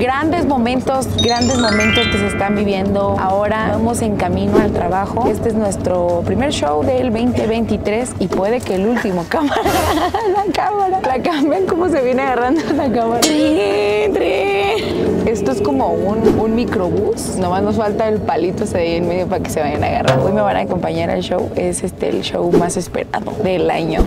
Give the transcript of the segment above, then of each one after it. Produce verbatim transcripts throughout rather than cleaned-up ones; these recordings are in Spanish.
Grandes momentos, grandes momentos que se están viviendo ahora. Vamos en camino al trabajo. Este es nuestro primer show del veinte veintitrés y puede que el último. Cámara, la cámara. La cámara, cómo se viene agarrando la cámara. Esto es como un, un microbús. Nomás nos falta el palito ese ahí en medio para que se vayan a agarrar. Hoy me van a acompañar al show. Es este el show más esperado del año.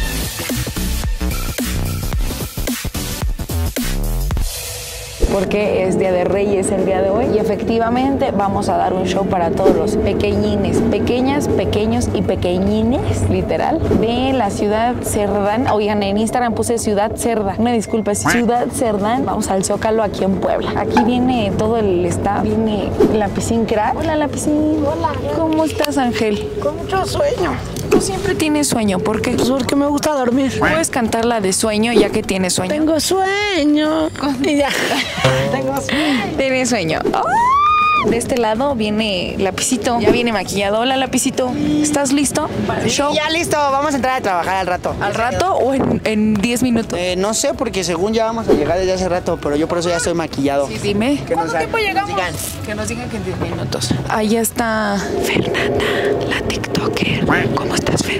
Porque es Día de Reyes el día de hoy y efectivamente vamos a dar un show para todos los pequeñines, pequeñas, pequeños y pequeñines, literal, de la ciudad Cerdán. Oigan, en Instagram puse Ciudad Cerda, una disculpa, es Ciudad Cerdán. Vamos al Zócalo aquí en Puebla. Aquí viene todo el staff, viene la Piscín Crack. Hola, la Piscín. Hola. ¿Cómo estás, Ángel? Con mucho sueño. Tú siempre tienes sueño, ¿por qué? Pues porque me gusta dormir. Puedes cantar la de sueño ya que tienes sueño. Tengo sueño. Y ya. Tengo sueño. Tienes sueño. ¡Oh! De este lado viene Lapicito. Ya viene maquillado. Hola, Lapicito. ¿Estás listo para el show? Ya listo, vamos a entrar a trabajar al rato. ¿Al rato o en diez minutos? Eh, no sé, porque según ya vamos a llegar desde hace rato, pero yo por eso ya estoy maquillado. Sí, dime. ¿Cuánto tiempo llegamos? Nos digan. Que nos digan que en diez minutos. Ahí está Fernanda, la TikToker. ¿Cómo estás, Fer?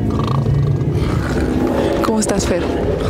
¿Cómo estás, Fer?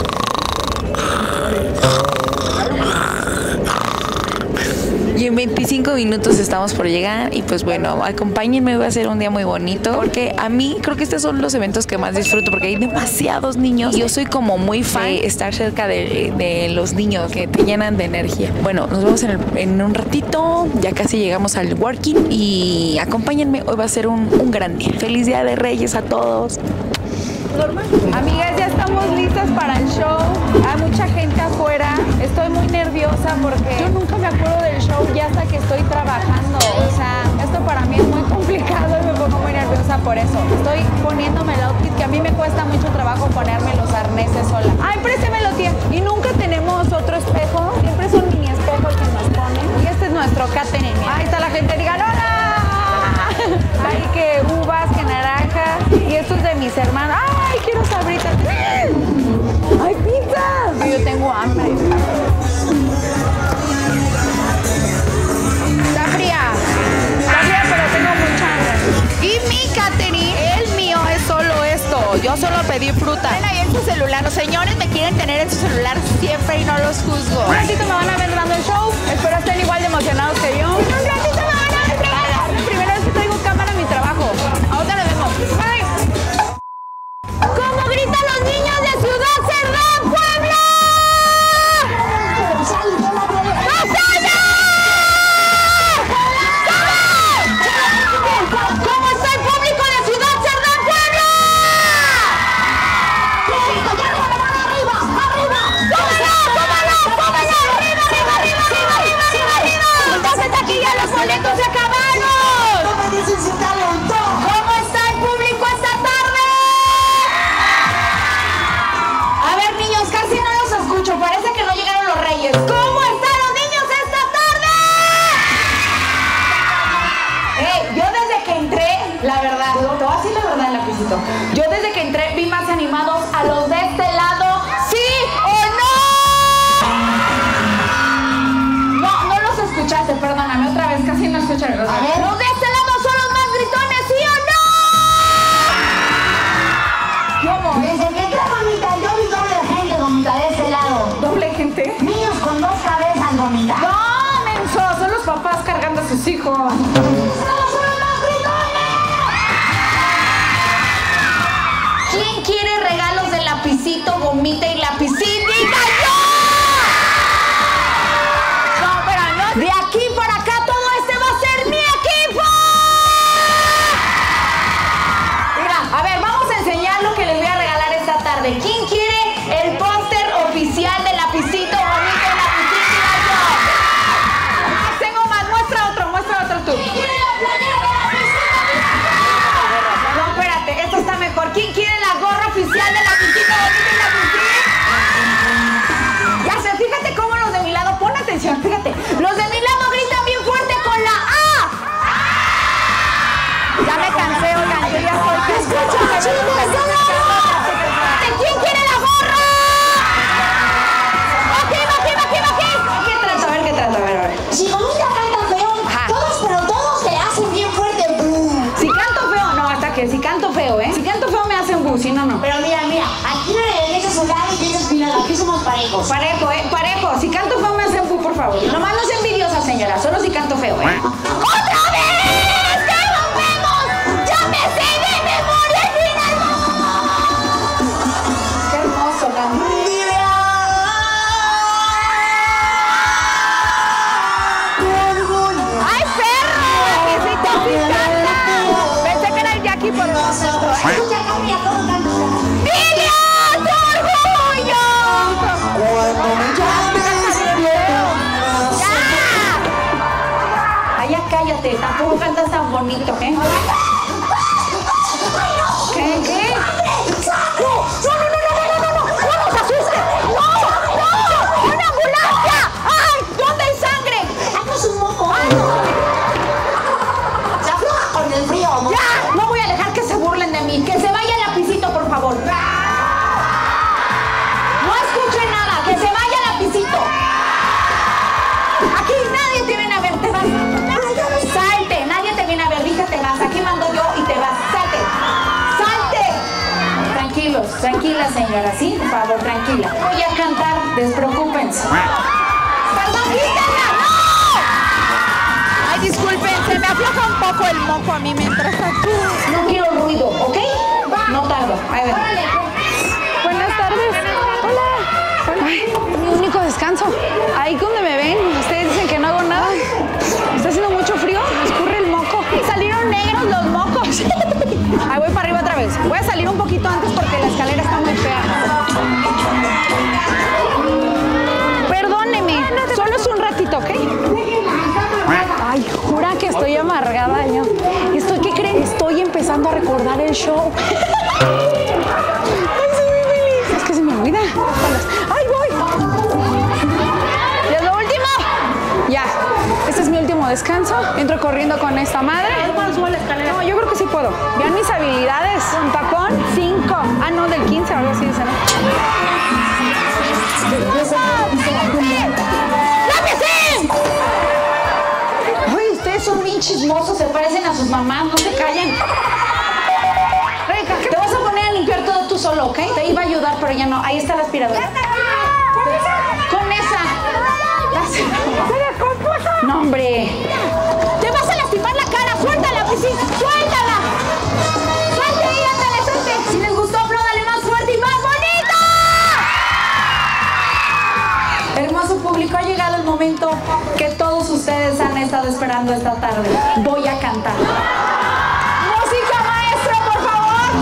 Y en veinticinco minutos estamos por llegar y pues bueno, acompáñenme, va a ser un día muy bonito porque a mí creo que estos son los eventos que más disfruto porque hay demasiados niños y yo soy como muy fan de estar cerca de, de los niños que te llenan de energía. Bueno, nos vemos en, el, en un ratito, ya casi llegamos al working y acompáñenme, hoy va a ser un, un gran día. Feliz Día de Reyes a todos. Normal. Amigas, ya estamos listas para el show. Hay mucha gente afuera. Estoy muy nerviosa porque yo nunca me acuerdo del show ya hasta que estoy trabajando. O sea, esto para mí es muy complicado y me pongo muy nerviosa por eso. Estoy poniéndome el outfit que a mí me cuesta mucho trabajo ponerme los arneses sola. Ay, préstemelo, tía. Y nunca tenemos otro espejo. Siempre es un mini espejo que nos ponen. Y este es nuestro catering. Ahí está la gente. Digan, ¡hola! Ay, que uvas, que naranjas. Y esto es de mis hermanos. ¡Ay, quiero sabritas! ¡Ay, pizza! Yo tengo hambre. Está fría. Está fría, pero tengo mucha hambre. Y mi catering, el mío es solo esto. Yo solo pedí fruta. Ven ahí en su celular. Los señores me quieren tener en su celular siempre y no los juzgo. Un ratito me van a ver dando el show. Espero estén igual de emocionados que yo. Un ratito me van a ver trabajar. Primera vez que traigo cámara a mi trabajo. Ahora lo vemos. ¡Ay! ¿Cómo gritan los niños de Ciudad Cerdán, Puebla? ¡Batalla! ¿Cómo está el público de Ciudad Cerdán, Puebla? ¡Arriba, arriba! ¡Súbelo, súbelo, súbelo! ¡Arriba, arriba, arriba, arriba, arriba, arriba! ¡Entonces taquilla, los boletos se acabaron! ¿Cómo está el público esta tarde? A ver, niños, casi no los escucho. Parece que no llegaron los reyes. ¿Cómo están los niños esta tarde? Hey, yo desde que entré, la verdad, te voy a decir la verdad, Lapicito. Yo desde que entré vi más animados a los de este lado. ¿Sí o no? No, no los escuchaste, perdóname, otra vez casi no escucharon. A ver, los de este lado son los más gritones, ¿sí o no? ¿Cómo? Desde que entré, mamita, yo vi doble gente, gomita, de ese lado. ¿Doble gente? Niños con dos cabezas, gomita. No, menso, son los papás cargando a sus hijos. ¡Somos los más gritones! ¿Quién quiere regalos de Lapicito, Gomita y Lapicín? ¡Diga yo! No, pero no. De aquí para acá todo este va a ser mi equipo. Mira, a ver, vamos a enseñar lo que les voy a regalar esta tarde. ¿Quién quiere el póster oficial de Lapicito, Gomita y Lapicín? Diga yo. Ay, tengo más, muestra otro, muestra otro tú. No, espérate, esto está mejor. ¿Quién quiere la gorra oficial de Lapicito, Gomita y Lapicín? oye. Nomás no sea envidiosa, señora. Solo si canto feo, ¿eh? ¡Otra vez! ¡Ya nos vemos! ¡Ya me sé de memoria el final! ¡Qué hermoso, Cami! ¡Ay, perro! ¡Que sí te encanta! Pensé que era el Jackie por los centros. Escucha, Cami, a todos cantos. ¡Nidia! ¡Tu orgullo! Cuando me llames, ¡Ya! Ay, ya cállate. Tampoco cantas tan bonito, ¿eh? ¿Qué? ¿Qué? ¡No! ¡No, no, no, no, no, no! ¡No nos asustes! ¡No! ¡No! ¡Una ambulancia! ¡Ay! ¿Dónde hay sangre? Sacas un moco. Se afloja con el frío, amor. ¡Ya! No voy a dejar que se burlen de mí. Que se vaya el lapicito, por favor. No escuché nada. Que se vaya el lapicito. Aquí nadie te viene a ver. Te vas. Salte. Nadie te viene a ver. Dije te vas. Aquí mando yo y te vas. Salte. Salte. Tranquilos. Tranquila, señora. ¿Sí? Por favor, tranquila. Voy a cantar. Despreocúpense. Perdón, quítala. ¡No! Ay, disculpen, se me afloja un poco el moco a mí mientras actúo. No quiero ruido, ¿ok? No tardo. Ahí ven. Buenas tardes. Hola. Ay, mi único descanso. Ahí donde me ven, ustedes dicen que no hago nada. Está haciendo mucho frío, me escurre el moco. Y salieron negros los mocos. Ahí voy para arriba otra vez. Voy a salir un poquito antes porque la escalera está muy fea. Perdóneme, solo es un ratito, ¿ok? Ay, jura que estoy amargada yo. Estoy, ¿qué creen? Estoy empezando a recordar el show. Ay, soy muy feliz. Es que se me olvida. ¡Ay, voy! ¿Ya es lo último? Ya. Este es mi último descanso. Entro corriendo con esta madre. No, yo creo que sí puedo. Vean mis habilidades. Con tacón, cinco. Ah, no, del quince, algo así dice, ¿no? ¡Lápice! Ay, ustedes son bien chismosos, se parecen a sus mamás, no se callen. Rebeca, te vas a poner a limpiar todo tú solo, ¿ok? Te iba a ayudar, pero ya no. Ahí está la aspiradora. Con esa. No, hombre. Te vas a lastimar la cara. Suéltala, piscina. Suéltala. Suelte ahí, ándale, suelte. Si les gustó, apláudale más fuerte y más bonito. Hermoso público, ha llegado el momento que todos ustedes han estado esperando esta tarde. Voy a cantar. Música, maestro, por favor.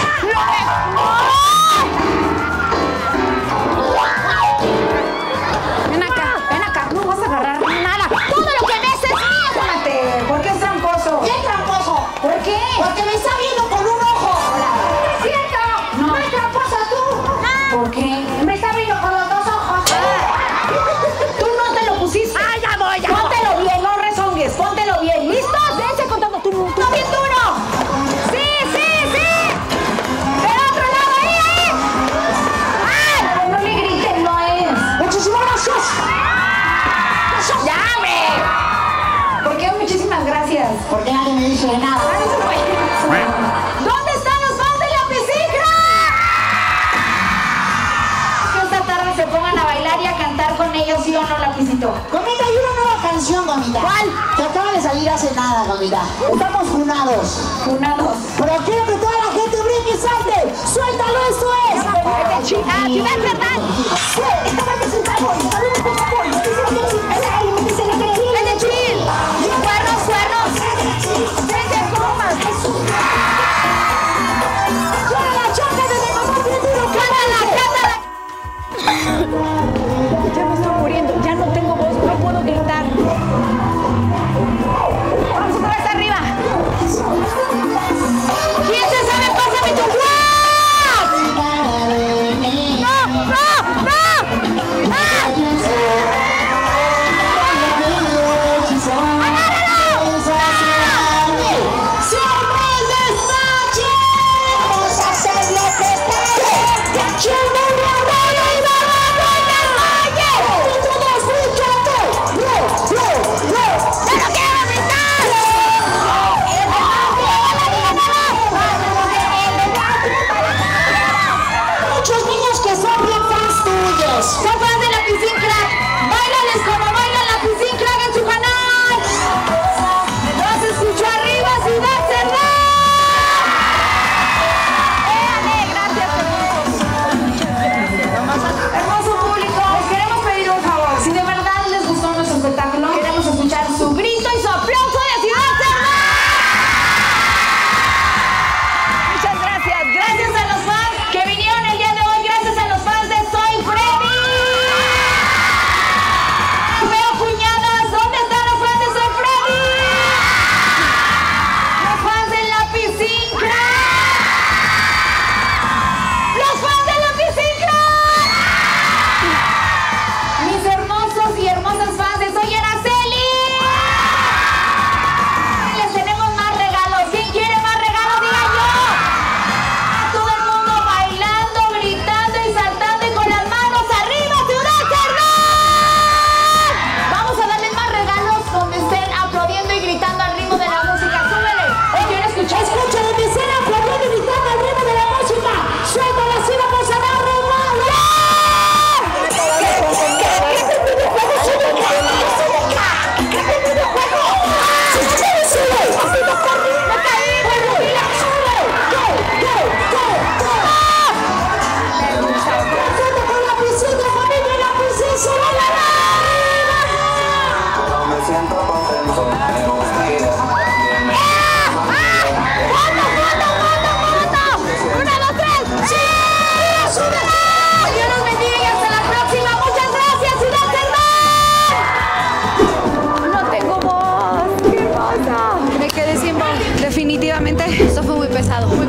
Ven acá, ven acá. No vas a agarrar nada. Todo lo que ves es mío, Jonate. ¿Por qué es tramposo? ¿Qué tramposo? ¿Por qué? Porque me está viendo con un ojo. ¿Cierto? No. ¿No es tramposa tú? ¿Por qué? Me está viendo con los dos ojos. Tú no te lo pusiste. ¡Ah, ya voy, ya! Póntelo bien, no rezongues. Póntelo bien. ¿Listos? Dense contando. Tú, tú. ¡No, bien duro! ¡Sí, sí, sí! ¡Del otro lado! ¡Ahí, ahí! ¡Ay! No le griten, no es. ¡Muchísimas gracias! ¡Ya, hombre! ¿Por qué? Muchísimas gracias. Porque nadie me dice de nada. ¿Dónde están los fans de la piscina? Que esta tarde se pongan a bailar y a cantar con ellos, ¿sí o no, Lapicito? Gomita, hay una nueva canción, Gomita. ¿Cuál? Que acaba de salir hace nada, Gomita. Estamos funados. Funados. Pero quiero que toda la gente brinque y salte. ¡Suéltalo, esto es! Ah, Ciudad Cerdán. Sí, esta parte es un cowboy. También es un cowboy. ¡Ven de chill! ¡Cuernos, cuernos! ¡Ven de comas! ¡Chócala, chócala! ¡Desde mamá, bien duro! ¡Cántala, cántala! Ya me estoy muriendo, ya no tengo voz, no puedo gritar. ¡Vamos otra vez arriba! ¿Quién se sabe? ¡Pásame tu WhatsApp! ¡No, no, no! ¡Ah!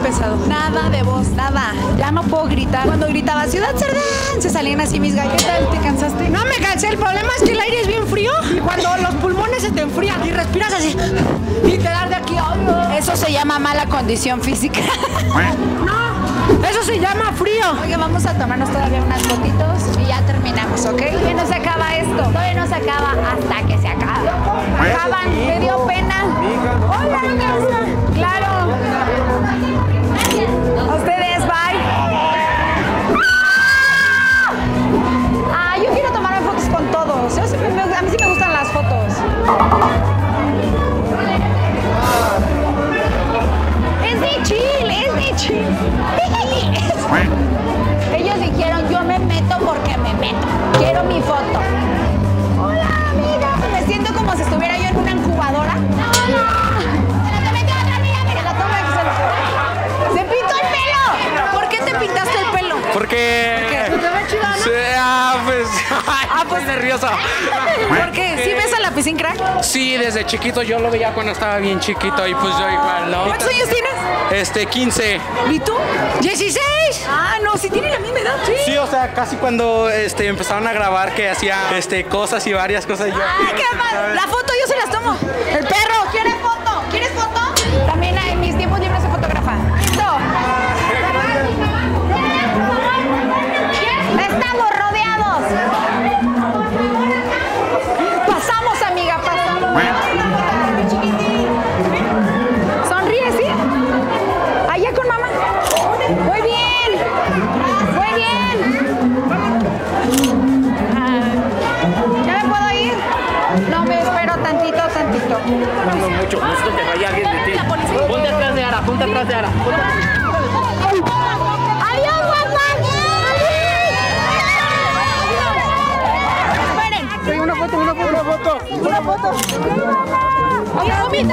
pesado. Nada de voz, nada. Ya no puedo gritar. Cuando gritaba Ciudad Cerdán, se salían así mis gallos. ¿Qué tal? ¿Te cansaste? No me cansé, el problema es que el aire es bien frío y cuando los pulmones se te enfrían y respiras así y te das de aquí. ¡Ay! Eso se llama mala condición física. No, eso se llama frío. Oye, vamos a tomarnos todavía unas fotitos y ya terminamos, ¿ok? Todavía no se acaba esto. Todavía no se acaba hasta que se acaba. Acaban, me dio pena. Hola, claro. A ustedes, bye. Ah, yo quiero tomarme fotos con todos. Yo siempre me- a mí sí me gustan las fotos. Es de chill, es de chill. Ellos dijeron, yo me meto porque me meto. Quiero mi foto. Hola, amiga. Me siento como si estuviera yo en una incubadora. ¡Hola! ¡Se te metió otra amiga! Mira, la toma que se... ¡Se pintó el pelo! ¿Por qué te pintaste el pelo? Porque... ¿Te ve chido, no? Sí, ah, pues... Ah, pues estoy nervioso. ¿Por qué? ¿Sí ves a la piscina crack? Sí, desde chiquito yo lo veía cuando estaba bien chiquito y pues yo igual, ¿no? ¿Cuántos años tienes? Este, quince. ¿Y tú? dieciséis. Ah, no, si tiene la misma edad. Sí. Sí, o sea, casi cuando este, empezaron a grabar que hacía este, cosas y varias cosas. Yo, ¡Ay, qué padre! La foto yo se las tomo. El perro, ¿quieres foto? ¿Quieres foto? También en mis tiempos libres soy fotógrafa. Listo. Estamos rodeados. Pasamos, amiga, pasamos. Sonríe, ¿sí? Allá con mamá. Muy bien. Muy bien. Ah, ¿ya me puedo ir? No, me espero tantito, tantito. Mucho gusto que vaya alguien de ti. Ponte atrás de Ara, ponte atrás de Ara. Ponte atrás. ¡Adiós, guapa! ¡Esperen! Hay una foto, una foto, una foto. Una foto. ¡Oye, vomita!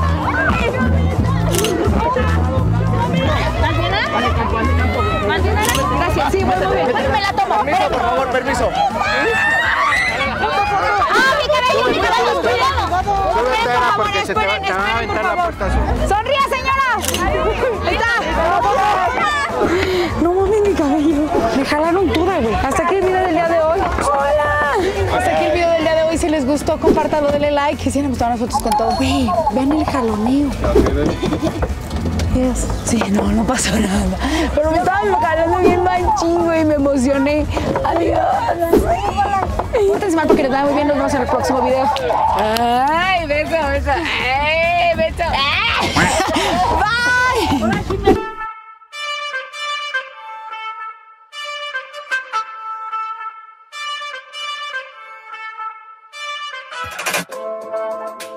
Gracias, sí, voy muy bien. Me la tomo. Permiso, por favor, permiso. ¡Ah, mi cabello, mi cabello! ¡Cuidado! Súbete, Por Ara, favor, porque se te va- esperen, te va a esperen, por aventar la favor. puerta. ¡Sonríe, señora! ¡Ahí está! No mames, mi cabello. Me jalaron toda, güey. Hasta aquí el video del día de hoy. ¡Hola! Hasta aquí el video del día de hoy. Si les gustó, compártanlo, denle like. Que si han gustado las fotos con todo. Güey, vean el jaloneo. Yes. Sí, no, no pasó nada. Pero me estaban jalando bien machín, güey. Me emocioné. Adiós. Pórtense mal porque les va muy bien. Nos vemos en el próximo video. Ay, beso, beso. Ay, beso. Bye. Thank you.